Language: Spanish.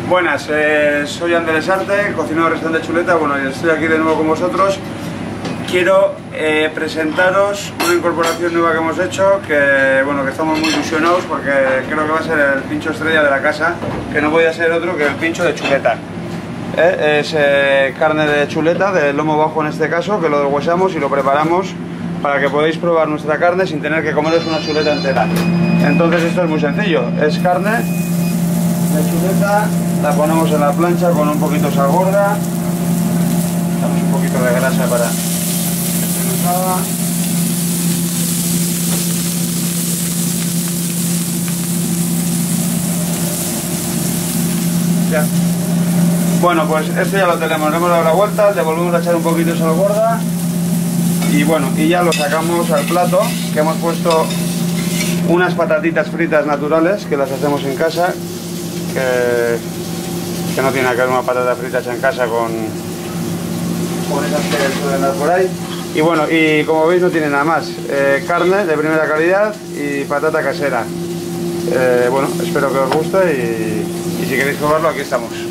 Buenas, soy Andrés Arte, cocinero del restaurante Chuleta. Bueno, y estoy aquí de nuevo con vosotros. Quiero presentaros una incorporación nueva que hemos hecho, que estamos muy ilusionados porque creo que va a ser el pincho estrella de la casa, que no podía ser otro que el pincho de chuleta. Es carne de chuleta, de lomo bajo en este caso, que lo deshuesamos y lo preparamos para que podáis probar nuestra carne sin tener que comeros una chuleta entera. Entonces esto es muy sencillo, es carne de chuleta, la ponemos en la plancha con un poquito de sal gorda, damos un poquito de grasa para que se nos haga. Ya. Bueno, pues esto ya lo tenemos, le hemos dado la vuelta, le volvemos a echar un poquito de sal gorda y bueno, y ya lo sacamos al plato, que hemos puesto unas patatitas fritas naturales que las hacemos en casa, que no tiene nada que ver una patata fritas en casa con esas que suelen dar por ahí. Y bueno, y como veis no tiene nada más, carne de primera calidad y patata casera. Bueno, espero que os guste y si queréis probarlo aquí estamos.